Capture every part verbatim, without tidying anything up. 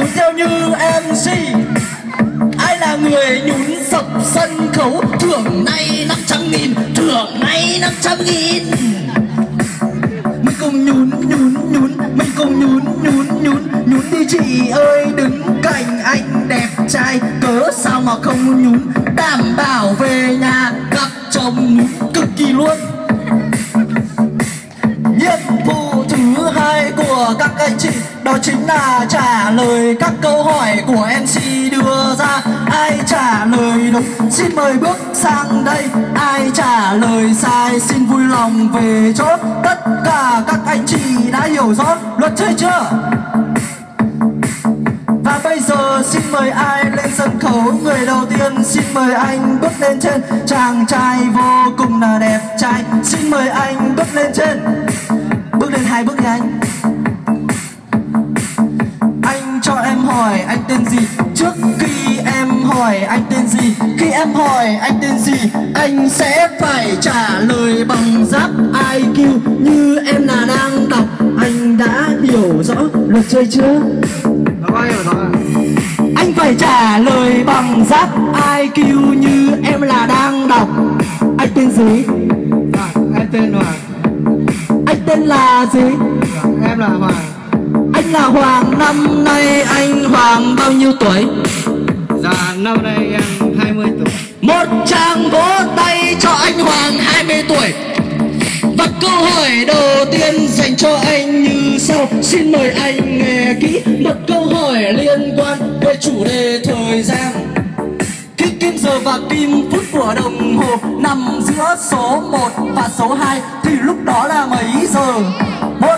theo như em xê. Ai là người nhún dọc sân khấu? Thưởng nay năm trăm nghìn, thưởng nay năm trăm nghìn. Mình cùng nhún nhún nhún, mình cùng nhún nhún nhún nhún đi chị ơi, đứng cạnh anh đẹp trai cớ sao mà không nhún, đảm bảo về nhà gặp chồng nhún cực kỳ luôn. Nhiệm vụ thứ hai của các anh chị đó chính là trả lời các câu hỏi của em xê đưa ra. Ai trả lời đúng xin mời bước sang đây, ai trả lời sai xin vui lòng về chỗ. Tất cả các anh chị đã hiểu rõ luật chơi chưa? Và bây giờ xin mời ai lên sân khấu? Người đầu tiên xin mời anh bước lên trên. Chàng trai vô cùng là đẹp trai, xin mời anh bước lên trên. Bước lên hai bước nha anh. Anh cho em hỏi anh tên gì? Trước khi em hỏi anh tên gì, khi em hỏi anh tên gì, anh sẽ phải trả lời bằng giáp i kiu như em là đang đọc. Anh đã hiểu rõ luật chơi chưa? Đó, hiểu rồi. Anh phải trả lời bằng giáp i kiu như em là đang đọc. Anh tên gì? À, em tên Hoàng. Anh tên là gì? Em là Hoàng. Anh là Hoàng, năm nay anh Hoàng bao nhiêu tuổi? Dạ, năm nay em hai mươi tuổi. Một tràng vỗ tay cho anh Hoàng hai mươi tuổi. Và câu hỏi đầu tiên dành cho anh như sau. Xin mời anh nghe kỹ một câu hỏi liên quan về chủ đề thời gian. Khi kim giờ và kim phút của đồng hồ nằm giữa số một và số hai thì lúc đó là mấy giờ? Một,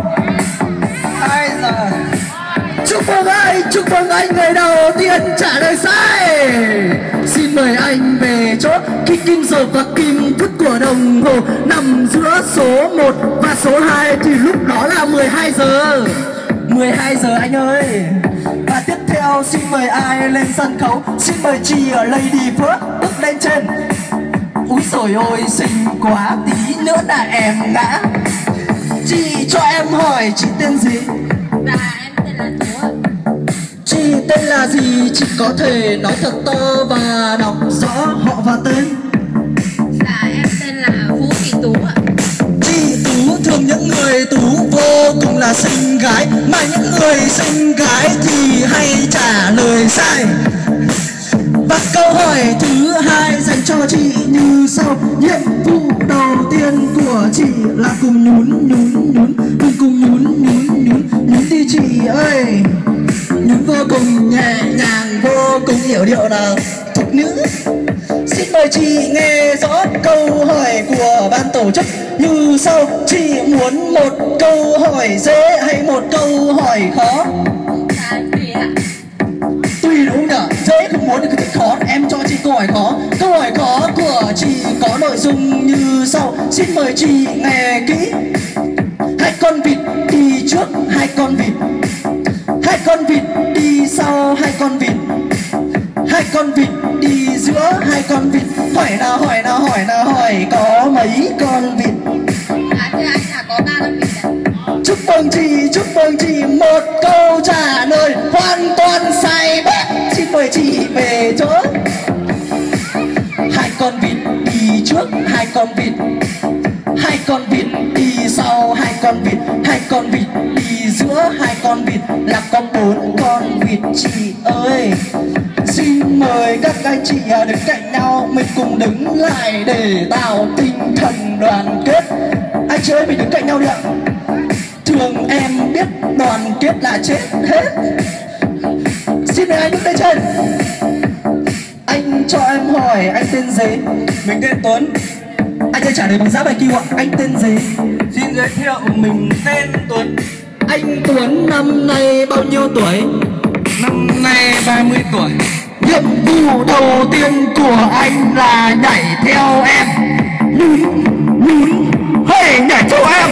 hai giờ. chúc mừng anh, chúc mừng anh người đầu tiên trả lời sai. Xin mời anh về chỗ. Khi kim giờ và kim phút của đồng hồ nằm giữa số một và số hai thì lúc đó là mười hai giờ. mười hai giờ anh ơi. Và tiếp theo xin mời ai lên sân khấu? Xin mời chị ở Lady First bước lên trên. Úi dồi ôi xinh quá, tí nữa là em ngã. Chị cho em hỏi chị tên gì? Dạ em tên là Tú ạ. Chị tên là gì? Chị có thể nói thật to và đọc rõ họ và tên. Dạ em tên là Vũ Thị Tú ạ. Chị Tú, thường những người Tú vô cùng là xinh gái, mà những người xinh gái thì hay trả lời sai. Và câu hỏi thứ hai dành cho chị như sau. Nhiệm vụ đầu tiên của chị là cùng nhún nhún nhún, cùng cùng nhún nhún nhún nhún đi chị ơi. Nhún vô cùng nhẹ nhàng, vô cùng hiểu điệu là thục nữ. Xin mời chị nghe rõ câu hỏi của ban tổ chức như sau. Chị muốn một câu hỏi dễ hay một câu hỏi khó? Dạ tùy ạ. Tùy đúng không nhỉ? Dễ không muốn thì cứ thích khó. Em cho chị câu hỏi khó. Câu hỏi khó của chị có nội dung như sau. Xin mời chị nghe kỹ. Hai con vịt đi trước hai con vịt, hai con vịt đi sau hai con vịt, hai con vịt đi giữa hai con vịt. Hỏi nào hỏi nào hỏi nào hỏi có mấy con vịt? Dạ thưa anh là có ba con vịt ạ. Chúc mừng chị, chúc mừng chị. Một câu trả lời hoàn toàn sai bét. Xin mời chị về chỗ. Hai con vịt đi trước hai con vịt, hai con vịt đi sau hai con vịt, hai con vịt đi giữa hai con vịt là có bốn con vịt chị ơi. Xin mời các anh chị đứng cạnh nhau, mình cùng đứng lại để tạo tinh thần đoàn kết. Anh chị ơi mình đứng cạnh nhau đi ạ. Thường em biết đoàn kết là chết hết. Xin mời anh đứng lên trên. Anh cho em hỏi anh tên gì? Mình tên Tuấn. Anh ơi trả lời bằng giáp i kiu ạ. Anh tên gì? Xin giới thiệu mình tên Tuấn. Anh Tuấn năm nay bao nhiêu tuổi? Năm nay ba mươi tuổi. Nhiệm vụ đầu tiên của anh là nhảy theo em. Nhún nhún hey nhảy theo em.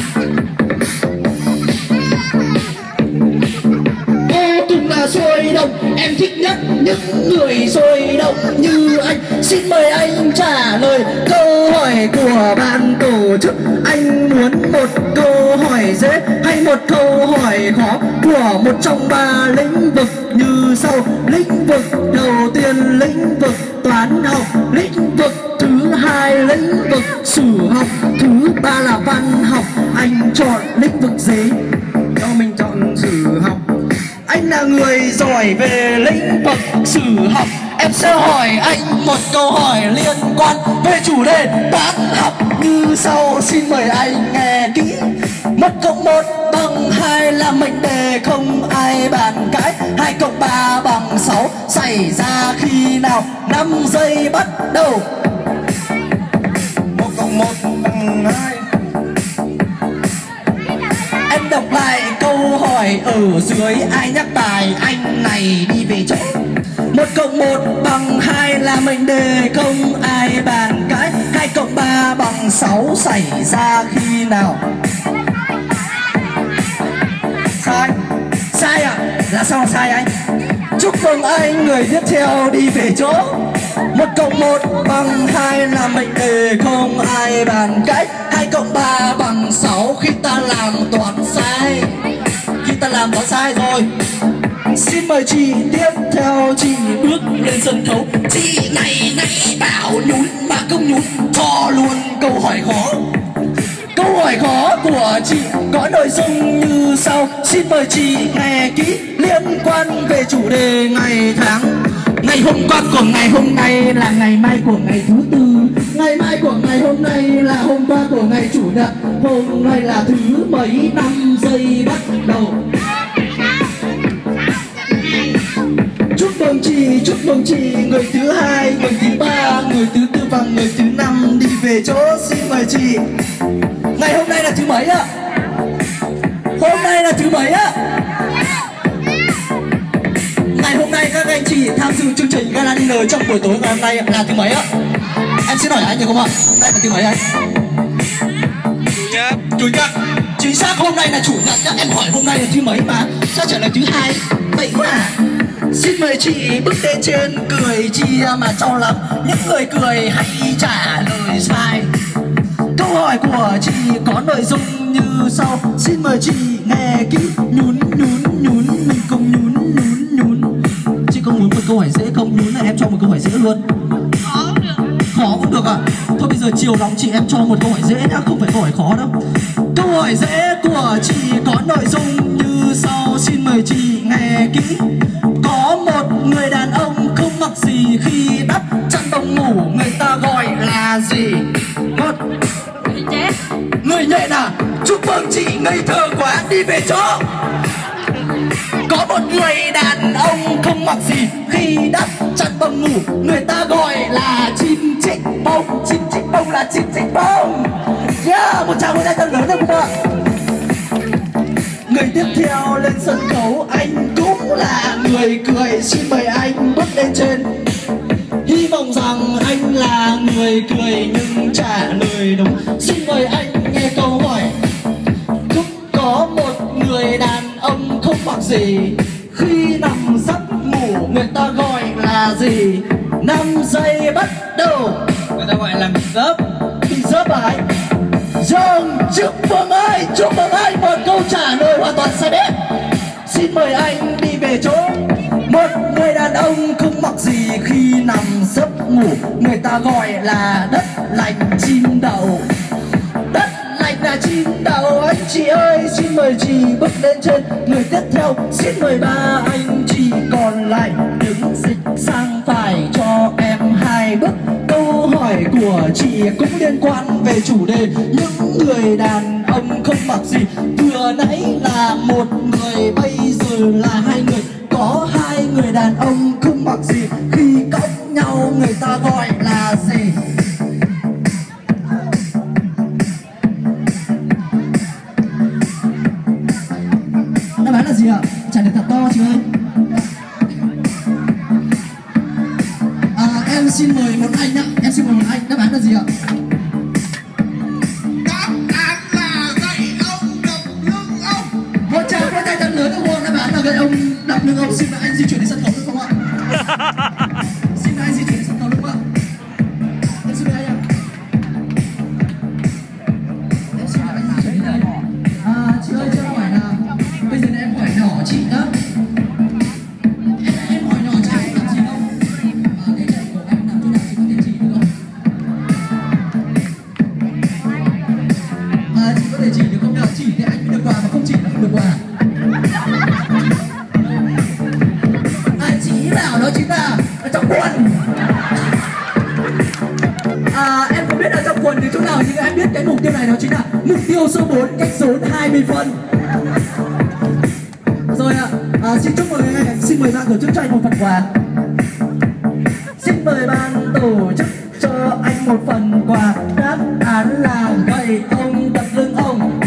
Vô cùng là sôi động, em thích nhất những người sôi động như anh. Xin mời anh trả lời câu hỏi của ban tổ chức. Anh muốn một câu hỏi dễ hay một câu hỏi khó của một trong ba lĩnh vực như sau. Lĩnh vực đầu tiên lĩnh vực toán học, lĩnh vực thứ hai lĩnh vực sử học, thứ ba là văn học. Anh chọn lĩnh vực gì? Cho mình chọn sử học. Anh là người giỏi về lĩnh vực sử học. Em sẽ hỏi anh một câu hỏi liên quan về chủ đề toán học như sau. Xin mời anh nghe kỹ. Một cộng một bằng hai là mệnh đề không ai bàn cãi. Hai cộng ba bằng sáu xảy ra khi nào? Năm giây bắt đầu. Một cộng một bằng hai. Em đọc lại câu hỏi ở dưới. Ai nhắc bài anh này đi về chỗ. Một cộng một bằng hai là mệnh đề không ai bàn cãi. Hai cộng ba bằng sáu xảy ra khi nào? Sai. Sai à? Là sao sai anh? Chúc mừng anh, người tiếp theo đi về chỗ. Một cộng một bằng hai là mệnh đề không ai bàn cãi. Hai cộng ba bằng sáu khi ta làm toán sai. Khi ta làm toán sai rồi. Xin mời chị tiếp theo, chị bước lên sân khấu. Chị này nãy bảo nhún mà không nhún, cho luôn câu hỏi khó. Câu hỏi khó của chị có nội dung như sau. Xin mời chị nghe kỹ liên quan về chủ đề ngày tháng. Ngày hôm qua của ngày hôm nay là ngày mai của ngày thứ tư. Ngày mai của ngày hôm nay là hôm qua của ngày chủ nhật. Hôm nay là thứ mấy? Năm giây bắt đầu. Chúc mừng chị, chúc mừng chị. Người thứ hai, người thứ ba, người thứ tư và người thứ năm đi về chỗ. Xin mời chị. Ngày hôm nay là thứ mấy ạ? Hôm nay là thứ mấy ạ? Ngày hôm nay các anh chị tham dự chương trình Gala Dinner trong buổi tối ngày hôm nay là thứ mấy ạ? Em xin hỏi anh được không ạ? Đây là thứ mấy anh? Chủ nhật. Chủ nhật. Chính xác, hôm nay là chủ nhật nhá. Em hỏi hôm nay là thứ mấy mà sao trả lời thứ hai? Vậy mà. Xin mời chị bước lên trên cười chi mà cho lắm. Những người cười hãy trả lời sai. Câu hỏi của chị có nội dung như sau. Xin mời chị nghe kỹ. Nhún nhún nhún, mình cùng nhún nhún nhún. Chị có muốn một câu hỏi dễ không? Nhún là em cho một câu hỏi dễ luôn. Khó cũng được. Khó cũng được à? Thôi bây giờ chiều lòng chị, em cho một câu hỏi dễ nhá, không phải câu hỏi khó đâu. Câu hỏi dễ của chị có nội dung như sau. Xin mời chị nghe kỹ. Có một người đàn ông không mặc gì khi đắp chăn bông ngủ, người ta gọi là gì? Một Người chết. người nhện à? Chúc mừng chị, ngây thơ quá, đi về chỗ. Có một người đàn ông không mặc gì khi đắp chăn bông ngủ, người ta gọi là chim chích bông. Chim chích bông là chim chích bông. Yeah, một tràng vỗ tay thật lớn được không ạ? Người tiếp theo lên sân khấu, anh cũng là người cười. Xin mời anh bước lên trên. Hy vọng rằng anh là người cười nhưng trả lời đúng. Xin mời anh nghe câu hỏi. Cũng có một người đàn ông không mặc gì khi nằm giấc ngủ, người ta gọi là gì? Năm giây bắt đầu. Người ta gọi là bị dớp. Bị dớp à anh? Dâng, chúc mừng anh, chúc mừng anh, một câu trả lời hoàn toàn sai bét. Xin mời anh đi về chỗ. Một người đàn ông không mặc gì khi nằm giấc ngủ, người ta gọi là đất lành chim đậu. Đất lành là chim đậu anh chị ơi. Xin mời chị bước lên trên. Người tiếp theo, xin mời ba anh chị còn lại đứng dịch sang phải cho em hai bước. Câu hỏi của chị cũng liên quan về chủ đề những người đàn ông không mặc gì. Vừa nãy là một người, bây giờ là hai người. Có hai người đàn ông không mặc gì khi cõng nhau, người ta gọi là gì? Đáp án là gì ạ? Trả lời thật to chị ơi. À, em xin mời một anh nhá. Em xin mời một anh. Đáp án là gì ạ? Đáp án là gậy ông đập lưng ông. Một tràng vỗ tay thật lớn ủng hộ đáp án là gậy ông đập lưng ông. Xin mời anh di chuyển đến sân khấu. chị đó. Em, em hỏi nhỏ chị làm gì không? À, cái này của em làm thế nào chị có thể chỉ được không? À, chị có thể chỉ được không? Nào chỉ thì anh mới được quà, mà không chỉ là không được quà. À, chị bảo đó chính là ở trong quần. À, em không biết ở trong quần thì chỗ nào, nhưng em biết cái mục tiêu này đó chính là mục tiêu số bốn, cách số hai mươi phân. Rồi ạ, à, xin chúc mời xin mời ban tổ chức cho anh một phần quà. Xin mời ban tổ chức cho anh một phần quà. Đáp án là gậy ông đập lưng ông.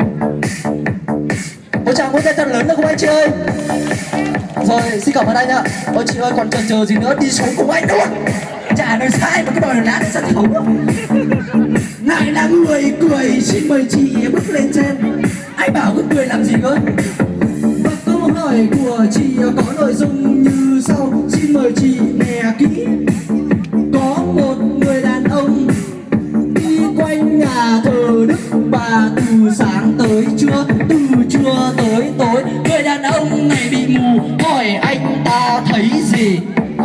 Một tràng vỗ tay thật lớn được không anh chị ơi? Rồi, xin cảm ơn anh ạ. Ôi chị ơi, còn chần chờ gì nữa, đi xuống cùng anh luôn. Chả nói sai mà cái đòi lá sân khấu. Này là người cười, xin mời chị bước lên trên. Anh bảo cứ cười làm gì cơ? Và câu hỏi của chị có nội dung như sau. Xin mời chị nghe kỹ. Có một người đàn ông đi quanh nhà thờ Đức Bà từ sáng tới trưa, từ trưa tới tối. Người đàn ông này bị mù, hỏi anh ta thấy gì?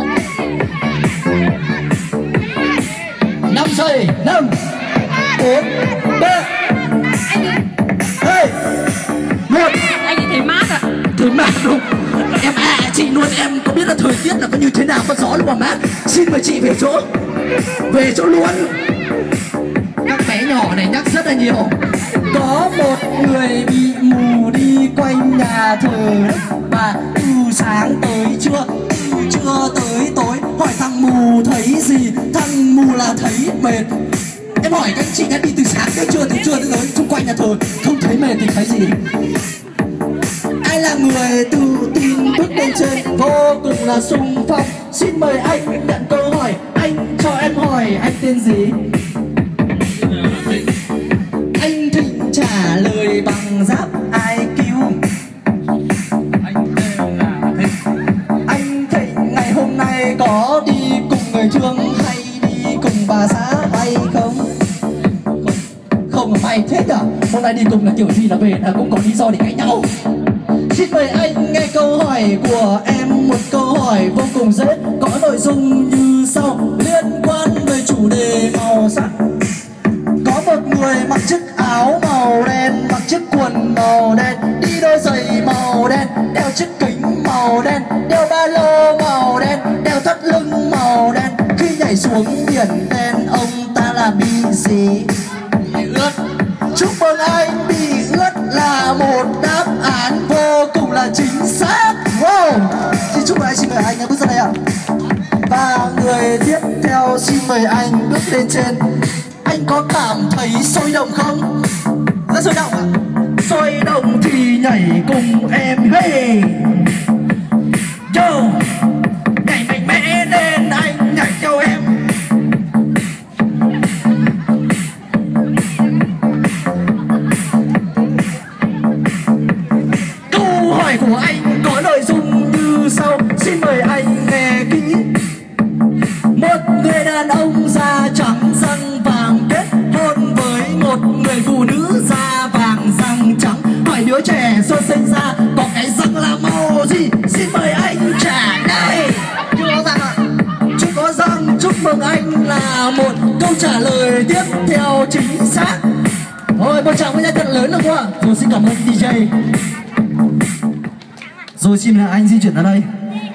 Năm giây, năm, bốn, ba, hai, một. Anh ấy thấy mát ạ. Thấy mát không? Em à chị luôn, em có biết là thời tiết là có như thế nào, có gió luôn mà mát. Xin mời chị về chỗ, về chỗ luôn. Các bé nhỏ này nhắc rất là nhiều. Có một người bị mù đi quanh nhà thờ Đức Bà từ sáng tới trưa, từ trưa tới tối. Hỏi thằng mù thấy gì? Thằng mù là thấy mệt. Em hỏi các chị đã đi từ sáng tới trưa, từ trưa tới tối xung quanh nhà thờ, không thấy mệt thì thấy gì? Ai là người tự tin bước lên trên, vô cùng là xung phong? Xin mời anh nhận câu hỏi. Anh cho em hỏi anh tên gì? Anh Thịnh trả lời bằng giáp ai kiu. Anh tên là Thịnh. Anh Thịnh ngày hôm nay có đi cùng người thương hay đi cùng bà xã hay không? Không là may thế à? Hôm nay đi cùng là kiểu gì là về là cũng có lý do để cãi nhau. Xin mời anh nghe câu hỏi của em, một câu hỏi vô cùng dễ, có nội dung như sau, liên quan về chủ đề màu sắc. Có một người mặc chiếc áo màu đen, mặc chiếc quần màu đen, đi đôi giày màu đen, đeo chiếc kính màu đen, đeo ba lô màu đen, đeo thắt lưng màu đen. Khi nhảy xuống biển đen, ông ta là bị gì? Bị ướt. Chúc mừng anh, bị ướt là một đáp án vô cùng là chính xác. Wow. Xin chúc mừng anh, xin mời anh bước ra đây ạ. Và người tiếp theo xin mời anh bước lên trên. Anh có cảm thấy sôi động không? Rất sôi động ạ. Sôi động thì nhảy cùng em. Hey yo, nhảy mạnh mẽ lên anh, nhảy theo em. Câu hỏi của anh có nội dung như sau. Xin mời anh nghe kỹ. Một người đàn ông da trắng răng vàng kết hôn với một người phụ nữ da vàng răng trắng. Hỏi đứa trẻ sơ sinh ra có cái răng là màu gì? Xin mời anh trả lời. Chưa có răng ạ? Chưa có răng. Chúc mừng anh là một câu trả lời tiếp theo chính xác. Rồi một tràng với nhau thật lớn được không ạ? Rồi xin cảm ơn đi giây. Rồi xin mời anh di chuyển ra đây.